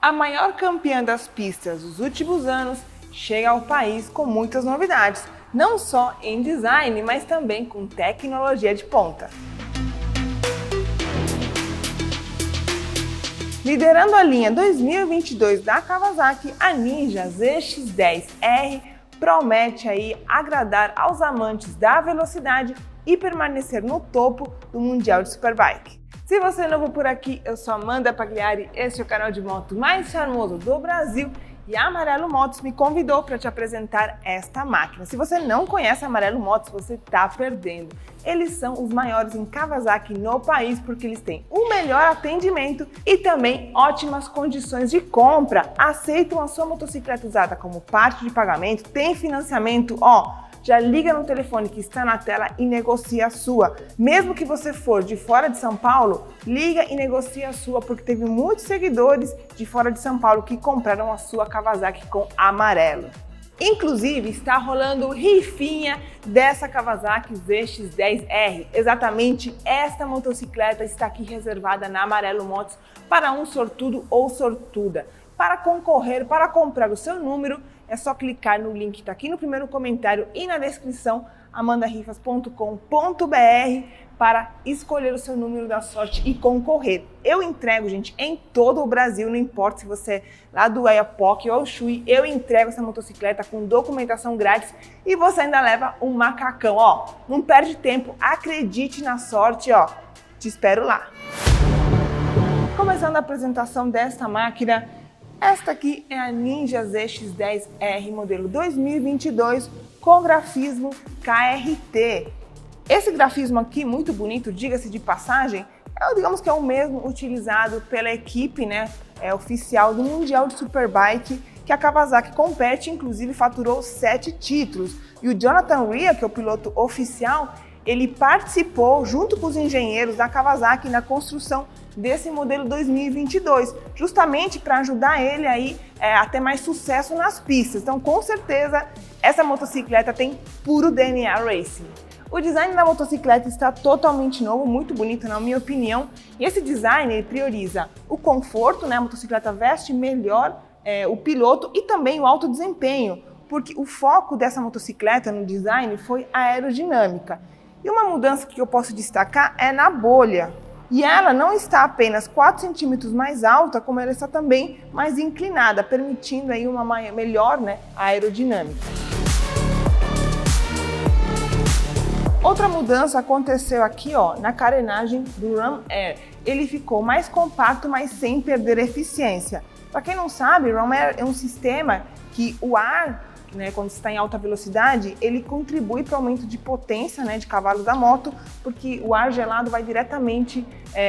A maior campeã das pistas dos últimos anos chega ao país com muitas novidades, não só em design, mas também com tecnologia de ponta. Liderando a linha 2022 da Kawasaki, a Ninja ZX-10R promete aí agradar aos amantes da velocidade e permanecer no topo do Mundial de Superbike. Se você é novo por aqui, eu sou Amanda Pagliari, este é o canal de moto mais charmoso do Brasil e a Amarelo Motos me convidou para te apresentar esta máquina. Se você não conhece a Amarelo Motos, você está perdendo. Eles são os maiores em Kawasaki no país porque eles têm o melhor atendimento e também ótimas condições de compra. Aceitam a sua motocicleta usada como parte de pagamento, tem financiamento, já liga no telefone que está na tela e negocia a sua. Mesmo que você for de fora de São Paulo, liga e negocia a sua, porque teve muitos seguidores de fora de São Paulo que compraram a sua Kawasaki com amarelo. Inclusive, está rolando rifinha dessa Kawasaki ZX-10R. Exatamente esta motocicleta está aqui reservada na Amarelo Motos para um sortudo ou sortuda. Para concorrer, para comprar o seu número, é só clicar no link que está aqui no primeiro comentário e na descrição, amandarifas.com.br, para escolher o seu número da sorte e concorrer. Eu entrego, gente, em todo o Brasil, não importa se você é lá do Oiapoque ou Chuí, eu entrego essa motocicleta com documentação grátis e você ainda leva um macacão, Não perde tempo, acredite na sorte, te espero lá. Começando a apresentação desta máquina, esta aqui é a Ninja ZX-10R modelo 2022 com grafismo KRT. Esse grafismo aqui, muito bonito, diga-se de passagem, digamos que é o mesmo utilizado pela equipe oficial do Mundial de Superbike, que a Kawasaki compete, inclusive faturou 7 títulos. E o Jonathan Rea, que é o piloto oficial, ele participou junto com os engenheiros da Kawasaki na construção desse modelo 2022, justamente para ajudar ele aí a ter mais sucesso nas pistas. Então, com certeza, essa motocicleta tem puro DNA Racing. O design da motocicleta está totalmente novo, muito bonito na minha opinião, e esse design ele prioriza o conforto, a motocicleta veste melhor o piloto e também o alto desempenho, porque o foco dessa motocicleta no design foi a aerodinâmica. E uma mudança que eu posso destacar é na bolha. E ela não está apenas 4 centímetros mais alta, como ela está também mais inclinada, permitindo aí uma melhor aerodinâmica. Outra mudança aconteceu aqui na carenagem do Ram Air. Ele ficou mais compacto, mas sem perder eficiência. Para quem não sabe, o Ram Air é um sistema que o ar, quando está em alta velocidade, ele contribui para o aumento de potência de cavalos da moto, porque o ar gelado vai diretamente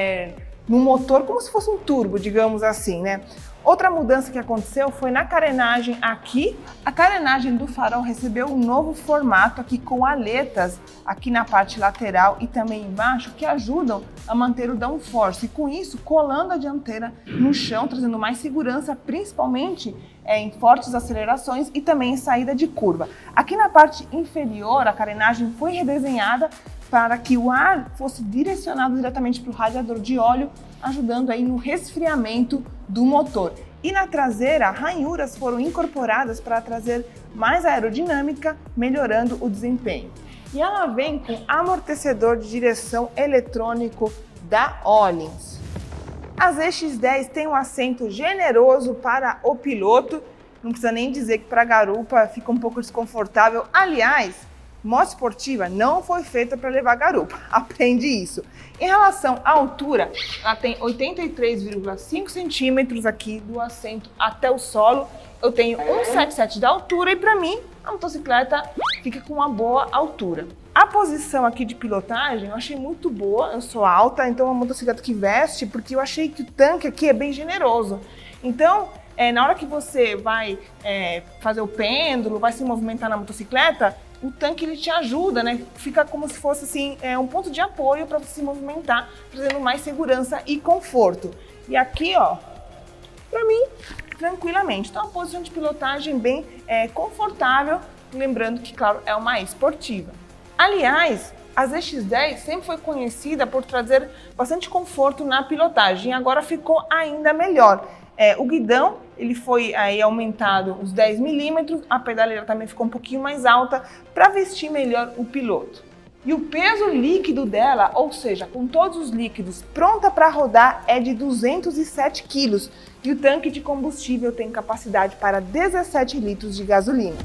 no motor, como se fosse um turbo, digamos assim, Outra mudança que aconteceu foi na carenagem aqui. A carenagem do farol recebeu um novo formato aqui com aletas aqui na parte lateral e também embaixo, que ajudam a manter o downforce e com isso colando a dianteira no chão, trazendo mais segurança, principalmente em fortes acelerações e também em saída de curva. Aqui na parte inferior, a carenagem foi redesenhada para que o ar fosse direcionado diretamente para o radiador de óleo, ajudando aí no resfriamento do motor. E na traseira, ranhuras foram incorporadas para trazer mais aerodinâmica, melhorando o desempenho. E ela vem com amortecedor de direção eletrônico da Öhlins. A ZX-10 tem um assento generoso para o piloto, não precisa nem dizer que para a garupa fica um pouco desconfortável. Aliás, moto esportiva não foi feita para levar garupa, aprende isso. Em relação à altura, ela tem 83,5 centímetros aqui do assento até o solo. Eu tenho 1,77 de altura e para mim a motocicleta fica com uma boa altura. A posição aqui de pilotagem eu achei muito boa, eu sou alta, então é uma motocicleta que veste, porque eu achei que o tanque aqui é bem generoso. Então, na hora que você vai fazer o pêndulo, vai se movimentar na motocicleta, o tanque ele te ajuda, Fica como se fosse assim, um ponto de apoio para você se movimentar, trazendo mais segurança e conforto. E aqui, para mim, tranquilamente. Então, a posição de pilotagem bem confortável, lembrando que, claro, é uma esportiva. Aliás, a ZX-10 sempre foi conhecida por trazer bastante conforto na pilotagem e agora ficou ainda melhor. O guidão ele foi aí aumentado uns 10 milímetros, a pedaleira também ficou um pouquinho mais alta para vestir melhor o piloto. E o peso líquido dela, ou seja, com todos os líquidos pronta para rodar, é de 207 quilos e o tanque de combustível tem capacidade para 17 litros de gasolina.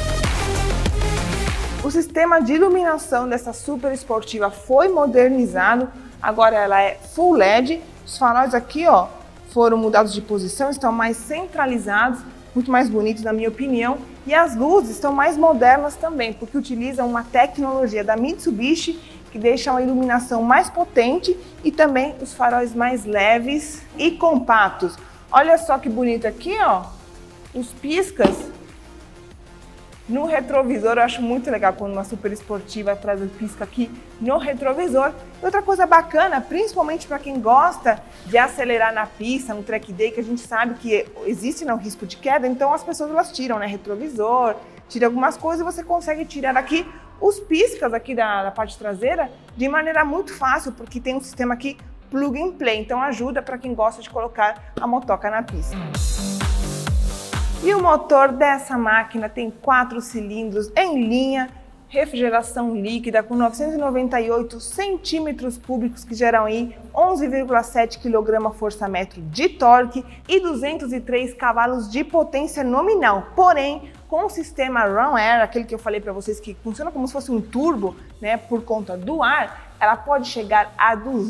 O sistema de iluminação dessa super esportiva foi modernizado, agora ela é full LED, os faróis aqui foram mudados de posição, estão mais centralizados, muito mais bonitos na minha opinião, e as luzes estão mais modernas também, porque utilizam uma tecnologia da Mitsubishi que deixa uma iluminação mais potente e também os faróis mais leves e compactos. Olha só que bonito aqui, os piscas no retrovisor. Eu acho muito legal quando uma super esportiva traz o pisca aqui no retrovisor. E outra coisa bacana, principalmente para quem gosta de acelerar na pista, no track day, que a gente sabe que existe o risco de queda, então as pessoas elas tiram, retrovisor, tiram algumas coisas e você consegue tirar aqui os piscas aqui da parte traseira de maneira muito fácil, porque tem um sistema aqui plug and play, então ajuda para quem gosta de colocar a motoca na pista. E o motor dessa máquina tem 4 cilindros em linha, refrigeração líquida com 998 centímetros cúbicos que geram aí 11,7 kgfm de torque e 203 cavalos de potência nominal. Porém, com o sistema Run Air, aquele que eu falei para vocês que funciona como se fosse um turbo, por conta do ar, ela pode chegar a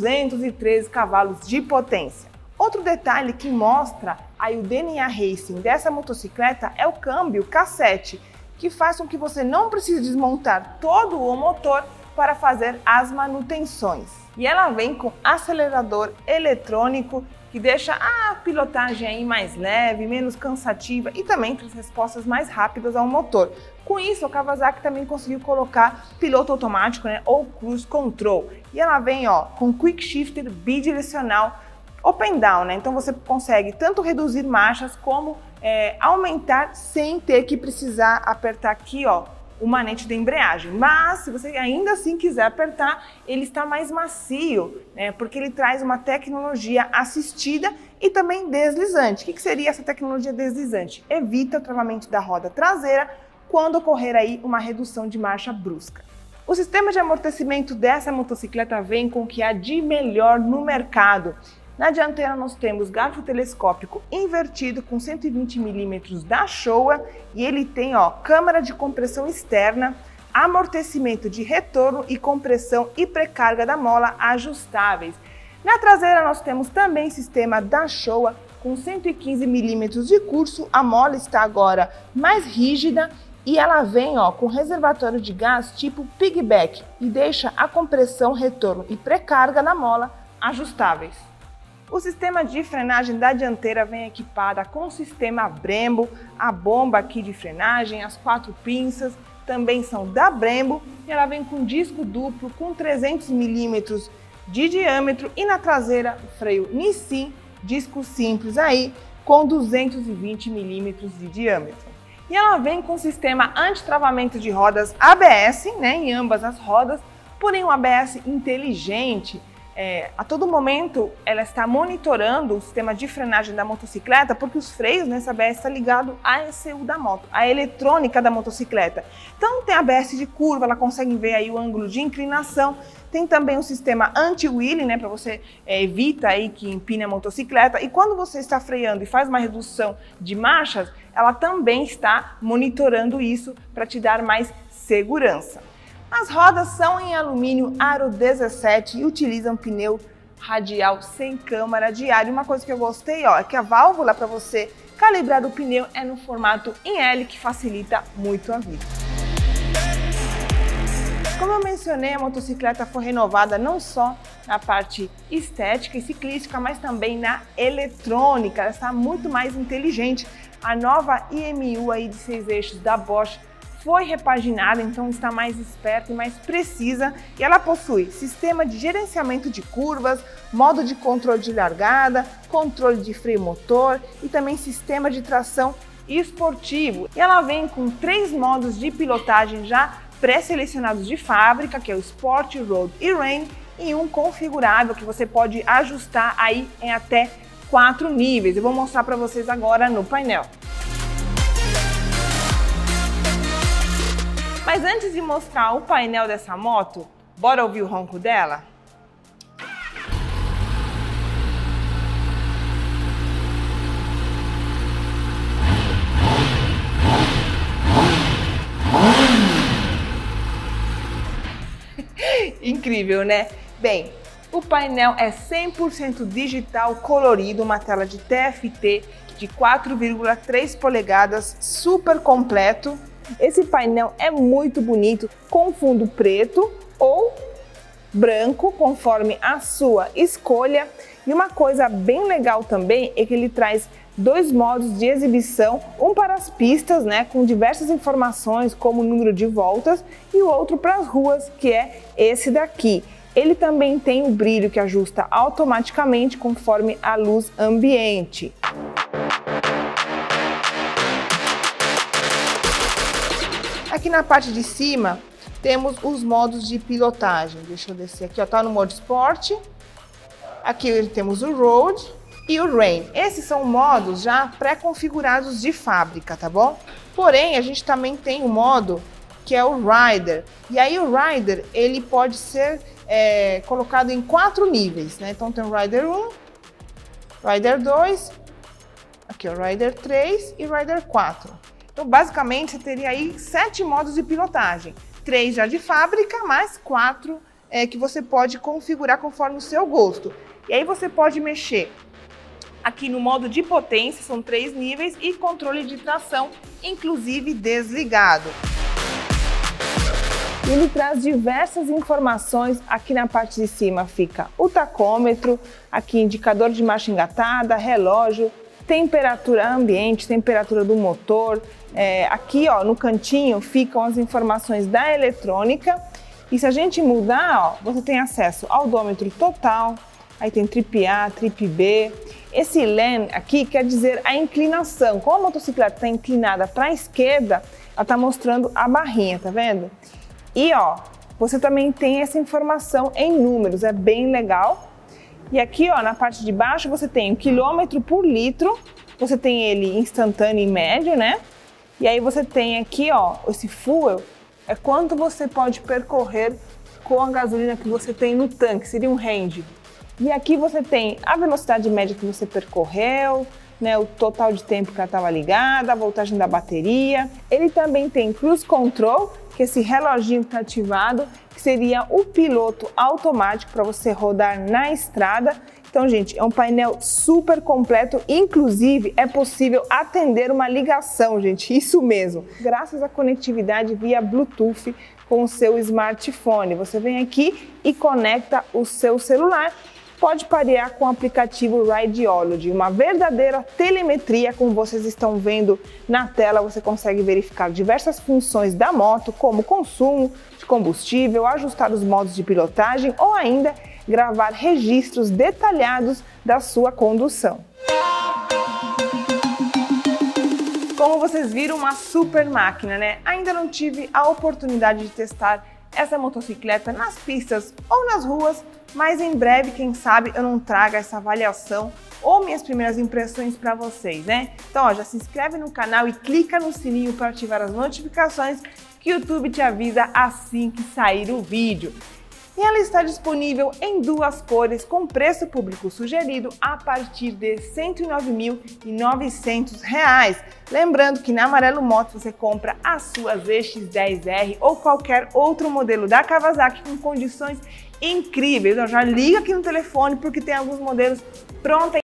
213 cavalos de potência. Outro detalhe que mostra aí o DNA Racing dessa motocicleta é o câmbio cassete, que faz com que você não precise desmontar todo o motor para fazer as manutenções. E ela vem com acelerador eletrônico que deixa a pilotagem aí mais leve, menos cansativa e também traz respostas mais rápidas ao motor. Com isso, a Kawasaki também conseguiu colocar piloto automático, ou cruise control. E ela vem com quick shifter bidirecional open down, então você consegue tanto reduzir marchas como aumentar sem ter que precisar apertar aqui o manete da embreagem. Mas se você ainda assim quiser apertar, ele está mais macio, porque ele traz uma tecnologia assistida e também deslizante. O que seria essa tecnologia deslizante? Evita o travamento da roda traseira quando ocorrer aí uma redução de marcha brusca. O sistema de amortecimento dessa motocicleta vem com o que há de melhor no mercado. Na dianteira nós temos garfo telescópico invertido com 120 mm da Showa e ele tem câmara de compressão externa, amortecimento de retorno e compressão e pré-carga da mola ajustáveis. Na traseira nós temos também sistema da Showa com 115 mm de curso, a mola está agora mais rígida e ela vem com reservatório de gás tipo piggyback e deixa a compressão, retorno e pré-carga da mola ajustáveis. O sistema de frenagem da dianteira vem equipada com o sistema Brembo, a bomba aqui de frenagem, as 4 pinças também são da Brembo e ela vem com disco duplo com 300 mm de diâmetro e na traseira o freio Nissin, disco simples aí com 220 mm de diâmetro. E ela vem com sistema anti-travamento de rodas ABS, em ambas as rodas, porém um ABS inteligente. A todo momento ela está monitorando o sistema de frenagem da motocicleta porque os freios nessa ABS está ligado à ECU da moto, à eletrônica da motocicleta. Então tem ABS de curva, ela consegue ver aí o ângulo de inclinação, tem também o sistema anti-wheeling, para você evita aí que empine a motocicleta e quando você está freando e faz uma redução de marchas, ela também está monitorando isso para te dar mais segurança. As rodas são em alumínio aro 17 e utilizam pneu radial sem câmara de ar. E uma coisa que eu gostei é que a válvula para você calibrar o pneu é no formato em L, que facilita muito a vida. Como eu mencionei, a motocicleta foi renovada não só na parte estética e ciclística, mas também na eletrônica. Ela está muito mais inteligente. A nova IMU aí de 6 eixos da Bosch foi repaginada, então está mais esperta e mais precisa e ela possui sistema de gerenciamento de curvas, modo de controle de largada, controle de freio motor e também sistema de tração esportivo. E ela vem com 3 modos de pilotagem já pré-selecionados de fábrica, que é o Sport, Road e Rain, e um configurável que você pode ajustar aí em até 4 níveis. Eu vou mostrar para vocês agora no painel. Mas antes de mostrar o painel dessa moto, bora ouvir o ronco dela? Incrível, né? Bem, o painel é 100% digital colorido, uma tela de TFT de 4,3 polegadas, super completo. Esse painel é muito bonito, com fundo preto ou branco, conforme a sua escolha. E uma coisa bem legal também é que ele traz 2 modos de exibição, um para as pistas, né, com diversas informações como o número de voltas, e o outro para as ruas, que é esse daqui. Ele também tem o brilho que ajusta automaticamente conforme a luz ambiente. Aqui na parte de cima temos os modos de pilotagem. Deixa eu descer aqui, ó, tá no modo Sport. Aqui temos o Road e o Rain. Esses são modos já pré-configurados de fábrica, tá bom? Porém, a gente também tem o modo que é o Rider. E aí o Rider, ele pode ser colocado em 4 níveis, né? Então tem o Rider 1, Rider 2, aqui o Rider 3 e Rider 4. Então basicamente você teria aí 7 modos de pilotagem. 3 já de fábrica, mais 4 que você pode configurar conforme o seu gosto. E aí você pode mexer aqui no modo de potência, são 3 níveis, e controle de tração, inclusive desligado. Ele traz diversas informações. Aqui na parte de cima fica o tacômetro, aqui indicador de marcha engatada, relógio, temperatura ambiente, temperatura do motor. Aqui ó, no cantinho ficam as informações da eletrônica. E se a gente mudar, ó, você tem acesso ao odômetro total, aí tem trip A, trip B. Esse LEN aqui quer dizer a inclinação. Como a motocicleta está inclinada para a esquerda, ela está mostrando a barrinha, tá vendo? E ó, você também tem essa informação em números, é bem legal. E aqui ó, na parte de baixo você tem o quilômetro por litro, você tem ele instantâneo e médio, né? E aí você tem aqui ó, esse fuel, é quanto você pode percorrer com a gasolina que você tem no tanque, seria um range. E aqui você tem a velocidade média que você percorreu, né, o total de tempo que ela estava ligada, a voltagem da bateria. Ele também tem Cruise Control, que é esse reloginho que está ativado, que seria o piloto automático para você rodar na estrada. Então, gente, é um painel super completo, inclusive é possível atender uma ligação, gente, isso mesmo. Graças à conectividade via Bluetooth com o seu smartphone. Você vem aqui e conecta o seu celular. Pode parear com o aplicativo Rideology, uma verdadeira telemetria, como vocês estão vendo na tela. Você consegue verificar diversas funções da moto, como consumo de combustível, ajustar os modos de pilotagem ou ainda gravar registros detalhados da sua condução. Como vocês viram, uma super máquina, né? Ainda não tive a oportunidade de testar essa motocicleta nas pistas ou nas ruas, mas em breve, quem sabe, eu não traga essa avaliação ou minhas primeiras impressões para vocês, né? Então, ó, já se inscreve no canal e clica no sininho para ativar as notificações que o YouTube te avisa assim que sair o vídeo. E ela está disponível em 2 cores com preço público sugerido a partir de R$ 109.900. Lembrando que na Amarelo Motos você compra a sua ZX-10R ou qualquer outro modelo da Kawasaki com condições incríveis. Então já liga aqui no telefone porque tem alguns modelos prontos